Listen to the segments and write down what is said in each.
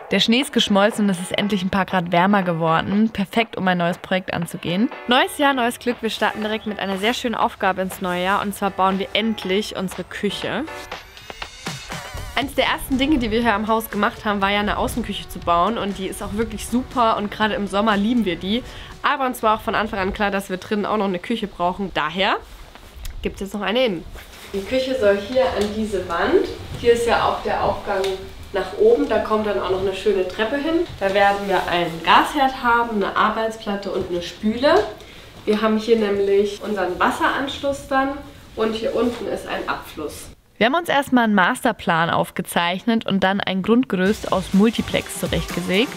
Der Schnee ist geschmolzen und es ist endlich ein paar Grad wärmer geworden. Perfekt, um ein neues Projekt anzugehen. Neues Jahr, neues Glück. Wir starten direkt mit einer sehr schönen Aufgabe ins neue Jahr. Und zwar bauen wir endlich unsere Küche. Eines der ersten Dinge, die wir hier am Haus gemacht haben, war ja eine Außenküche zu bauen. Und die ist auch wirklich super und gerade im Sommer lieben wir die. Aber uns war auch von Anfang an klar, dass wir drinnen auch noch eine Küche brauchen. Daher gibt es jetzt noch eine innen. Die Küche soll hier an diese Wand. Hier ist ja auch der Aufgang nach oben, da kommt dann auch noch eine schöne Treppe hin. Da werden wir einen Gasherd haben, eine Arbeitsplatte und eine Spüle. Wir haben hier nämlich unseren Wasseranschluss dann und hier unten ist ein Abfluss. Wir haben uns erstmal einen Masterplan aufgezeichnet und dann ein Grundgerüst aus Multiplex zurechtgesägt.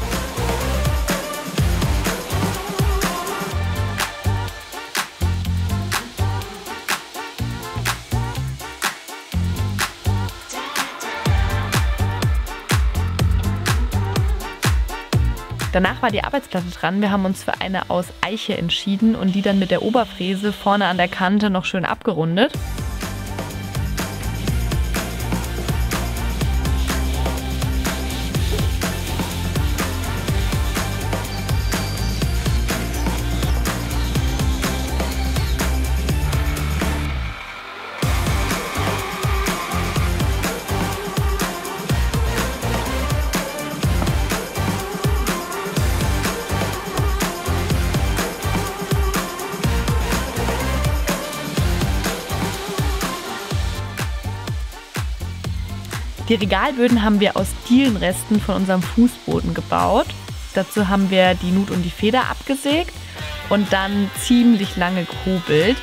Danach war die Arbeitsplatte dran. Wir haben uns für eine aus Eiche entschieden und die dann mit der Oberfräse vorne an der Kante noch schön abgerundet. Die Regalböden haben wir aus Dielenresten von unserem Fußboden gebaut. Dazu haben wir die Nut und die Feder abgesägt und dann ziemlich lange gehobelt.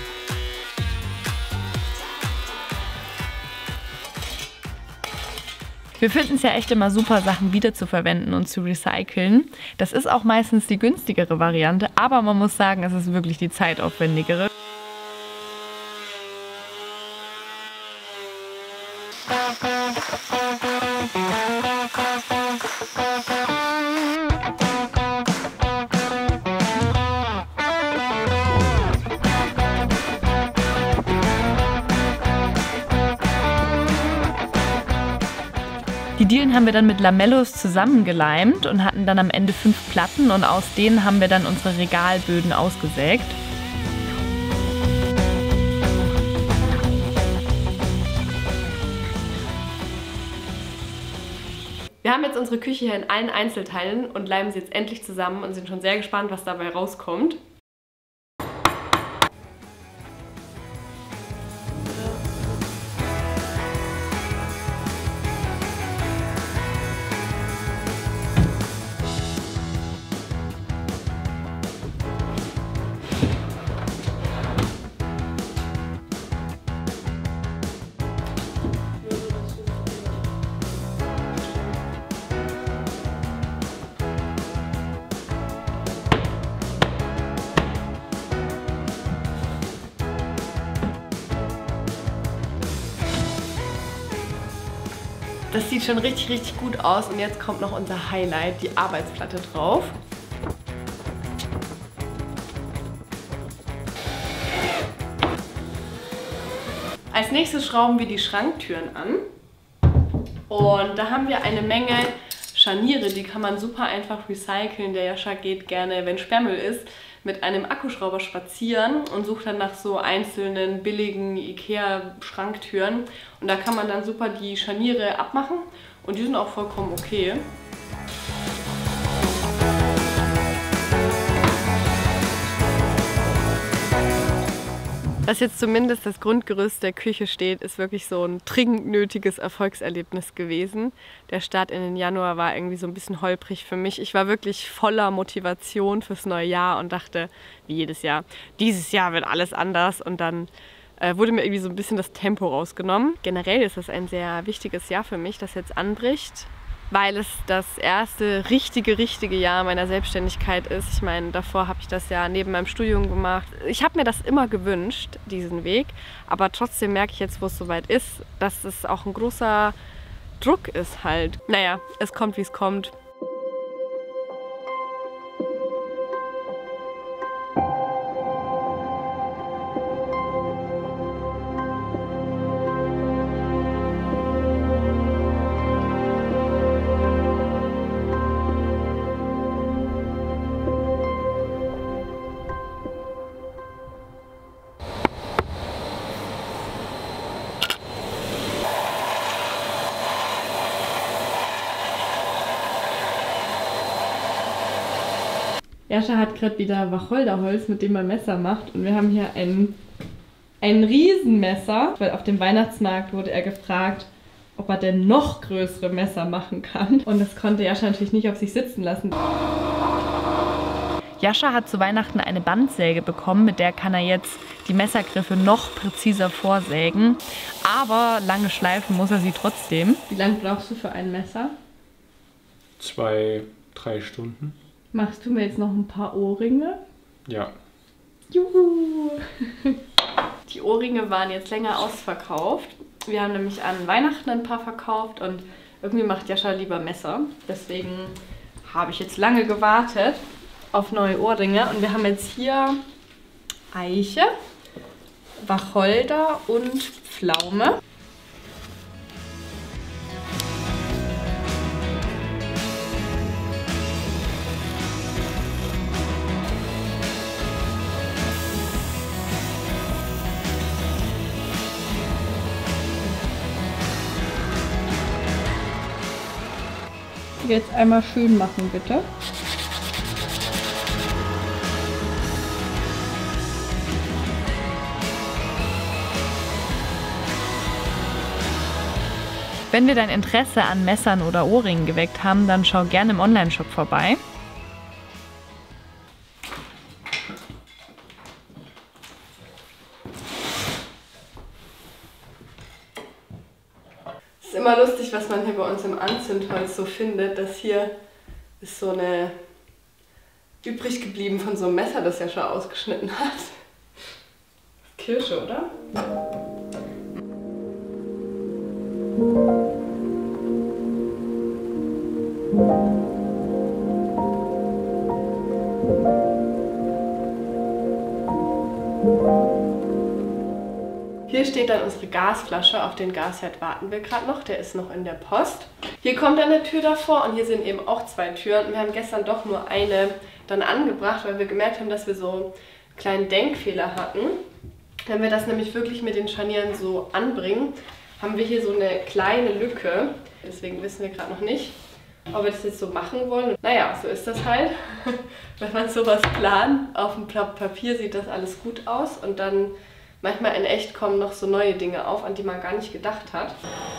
Wir finden es ja echt immer super, Sachen wiederzuverwenden und zu recyceln. Das ist auch meistens die günstigere Variante, aber man muss sagen, es ist wirklich die zeitaufwendigere. Die Dielen haben wir dann mit Lamellos zusammengeleimt und hatten dann am Ende 5 Platten und aus denen haben wir dann unsere Regalböden ausgesägt. Wir haben jetzt unsere Küche hier in allen Einzelteilen und leimen sie jetzt endlich zusammen und sind schon sehr gespannt, was dabei rauskommt. Das sieht schon richtig, richtig gut aus und jetzt kommt noch unser Highlight, die Arbeitsplatte drauf. Als nächstes schrauben wir die Schranktüren an und da haben wir eine Menge Scharniere, die kann man super einfach recyceln. Der Jascha geht gerne, wenn Sperrmüll ist, mit einem Akkuschrauber spazieren und sucht dann nach so einzelnen billigen Ikea-Schranktüren. Und da kann man dann super die Scharniere abmachen und die sind auch vollkommen okay. Was jetzt zumindest das Grundgerüst der Küche steht, ist wirklich so ein dringend nötiges Erfolgserlebnis gewesen. Der Start in den Januar war irgendwie so ein bisschen holprig für mich. Ich war wirklich voller Motivation fürs neue Jahr und dachte, wie jedes Jahr, dieses Jahr wird alles anders. Und dann wurde mir irgendwie so ein bisschen das Tempo rausgenommen. Generell ist das ein sehr wichtiges Jahr für mich, das jetzt anbricht, weil es das erste richtige Jahr meiner Selbstständigkeit ist. Ich meine, davor habe ich das ja neben meinem Studium gemacht. Ich habe mir das immer gewünscht, diesen Weg, aber trotzdem merke ich jetzt, wo es soweit ist, dass es auch ein großer Druck ist halt. Naja, es kommt, wie es kommt. Jascha hat gerade wieder Wacholderholz, mit dem man Messer macht. Und wir haben hier ein Riesenmesser, weil auf dem Weihnachtsmarkt wurde er gefragt, ob er denn noch größere Messer machen kann. Und das konnte Jascha natürlich nicht auf sich sitzen lassen. Jascha hat zu Weihnachten eine Bandsäge bekommen, mit der kann er jetzt die Messergriffe noch präziser vorsägen. Aber lange schleifen muss er sie trotzdem. Wie lange brauchst du für ein Messer? 2, 3 Stunden. Machst du mir jetzt noch ein paar Ohrringe? Ja. Juhu! Die Ohrringe waren jetzt länger ausverkauft. Wir haben nämlich an Weihnachten ein paar verkauft und irgendwie macht Jascha lieber Messer. Deswegen habe ich jetzt lange gewartet auf neue Ohrringe. Und wir haben jetzt hier Eiche, Wacholder und Pflaume. Jetzt einmal schön machen, bitte. Wenn wir dein Interesse an Messern oder Ohrringen geweckt haben, dann schau gerne im Onlineshop vorbei. Es ist immer lustig, was man hier bei uns im Anzündholz so findet. Das hier ist so eine übrig geblieben von so einem Messer, das ja schon ausgeschnitten hat. Kirsche, oder? Hier steht dann unsere Gasflasche. Auf den Gasherd warten wir gerade noch. Der ist noch in der Post. Hier kommt dann eine Tür davor und hier sind eben auch 2 Türen. Wir haben gestern doch nur eine dann angebracht, weil wir gemerkt haben, dass wir so einen kleinen Denkfehler hatten. Wenn wir das nämlich wirklich mit den Scharnieren so anbringen, haben wir hier so eine kleine Lücke. Deswegen wissen wir gerade noch nicht, ob wir das jetzt so machen wollen. Naja, so ist das halt. Wenn man sowas plant, auf dem Papier sieht das alles gut aus und dann manchmal in echt kommen noch so neue Dinge auf, an die man gar nicht gedacht hat.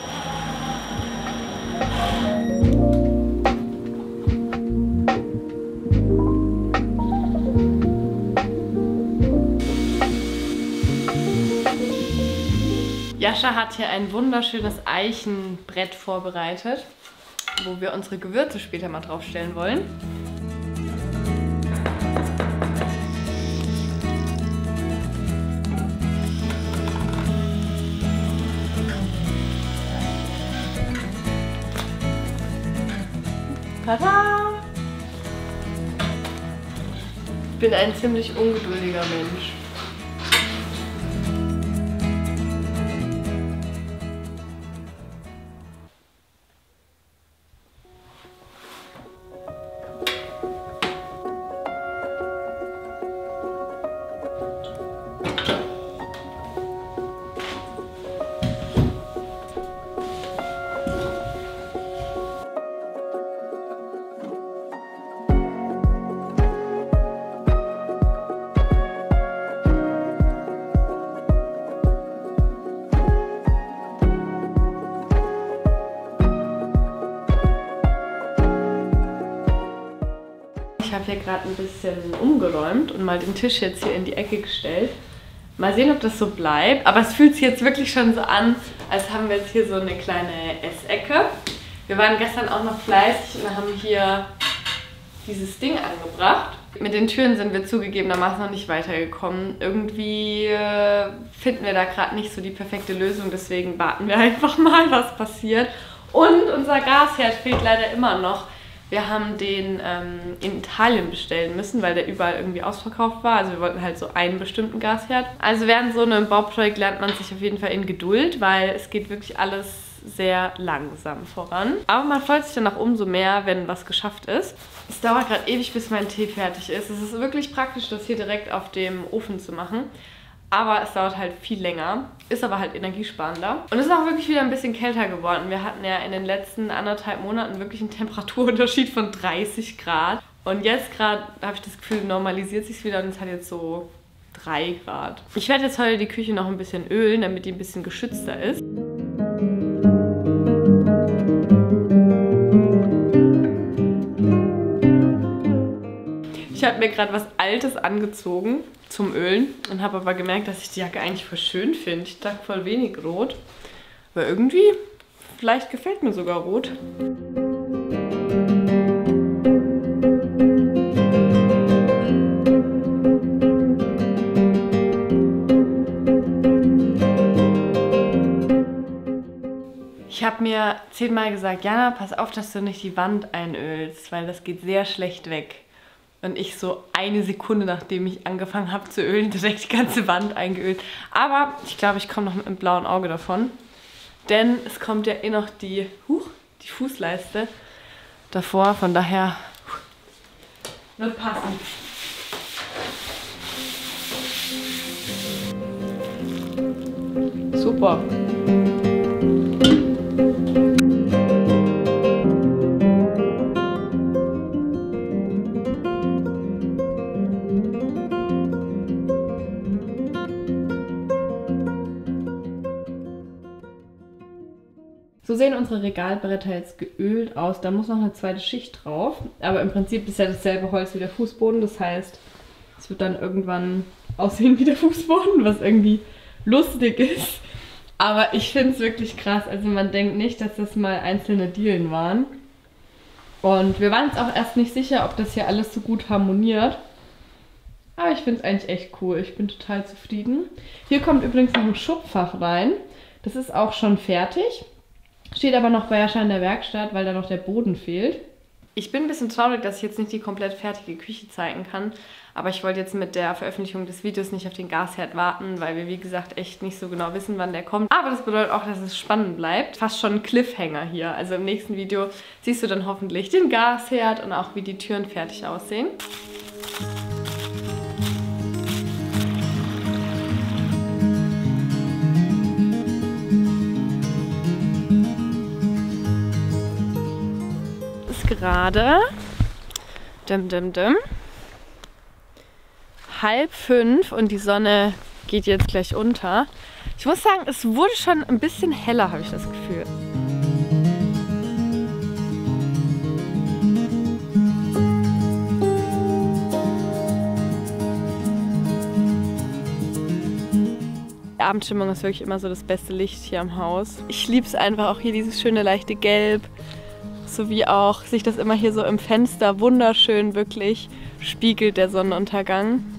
Jascha hat hier ein wunderschönes Eichenbrett vorbereitet, wo wir unsere Gewürze später mal draufstellen wollen. Tada! Ich bin ein ziemlich ungeduldiger Mensch. Ich habe hier gerade ein bisschen umgeräumt und mal den Tisch jetzt hier in die Ecke gestellt. Mal sehen, ob das so bleibt. Aber es fühlt sich jetzt wirklich schon so an, als haben wir jetzt hier so eine kleine Essecke. Wir waren gestern auch noch fleißig und haben hier dieses Ding angebracht. Mit den Türen sind wir zugegebenermaßen noch nicht weitergekommen. Irgendwie finden wir da gerade nicht so die perfekte Lösung. Deswegen warten wir einfach mal, was passiert. Und unser Gasherd fehlt leider immer noch. Wir haben den in Italien bestellen müssen, weil der überall irgendwie ausverkauft war. Also wir wollten halt so einen bestimmten Gasherd. Also während so einem Bauprojekt lernt man sich auf jeden Fall in Geduld, weil es geht wirklich alles sehr langsam voran. Aber man freut sich dann auch umso mehr, wenn was geschafft ist. Es dauert gerade ewig, bis mein Tee fertig ist. Es ist wirklich praktisch, das hier direkt auf dem Ofen zu machen. Aber es dauert halt viel länger, ist aber halt energiesparender. Und es ist auch wirklich wieder ein bisschen kälter geworden. Wir hatten ja in den letzten 1,5 Monaten wirklich einen Temperaturunterschied von 30 Grad. Und jetzt gerade habe ich das Gefühl, normalisiert sich wieder und es hat jetzt so 3 Grad. Ich werde jetzt heute die Küche noch ein bisschen ölen, damit die ein bisschen geschützter ist. Ich habe mir gerade was Altes angezogen zum Ölen und habe aber gemerkt, dass ich die Jacke eigentlich voll schön finde. Ich trage voll wenig Rot, aber irgendwie, vielleicht gefällt mir sogar Rot. Ich habe mir 10-mal gesagt, Jana, pass auf, dass du nicht die Wand einölst, weil das geht sehr schlecht weg. Und ich so 1 Sekunde, nachdem ich angefangen habe zu ölen, direkt die ganze Wand eingeölt. Aber ich glaube, ich komme noch mit einem blauen Auge davon. Denn es kommt ja eh noch die Fußleiste davor. Von daher wird passen. Super. So sehen unsere Regalbretter jetzt geölt aus. Da muss noch eine zweite Schicht drauf. Aber im Prinzip ist ja dasselbe Holz wie der Fußboden. Das heißt, es wird dann irgendwann aussehen wie der Fußboden, was irgendwie lustig ist. Aber ich finde es wirklich krass. Also man denkt nicht, dass das mal einzelne Dielen waren. Und wir waren uns auch erst nicht sicher, ob das hier alles so gut harmoniert. Aber ich finde es eigentlich echt cool. Ich bin total zufrieden. Hier kommt übrigens noch ein Schubfach rein. Das ist auch schon fertig. Steht aber noch bei Jascha in der Werkstatt, weil da noch der Boden fehlt. Ich bin ein bisschen traurig, dass ich jetzt nicht die komplett fertige Küche zeigen kann. Aber ich wollte jetzt mit der Veröffentlichung des Videos nicht auf den Gasherd warten, weil wir, wie gesagt, echt nicht so genau wissen, wann der kommt. Aber das bedeutet auch, dass es spannend bleibt. Fast schon ein Cliffhanger hier. Also im nächsten Video siehst du dann hoffentlich den Gasherd und auch, wie die Türen fertig aussehen. Gerade 4:30 und die Sonne geht jetzt gleich unter. Ich muss sagen, es wurde schon ein bisschen heller, habe ich das Gefühl. Die Abendstimmung ist wirklich immer so das beste Licht hier am Haus. Ich liebe es einfach auch hier, dieses schöne leichte Gelb. Sowie auch sich das immer hier so im Fenster wunderschön wirklich spiegelt, der Sonnenuntergang.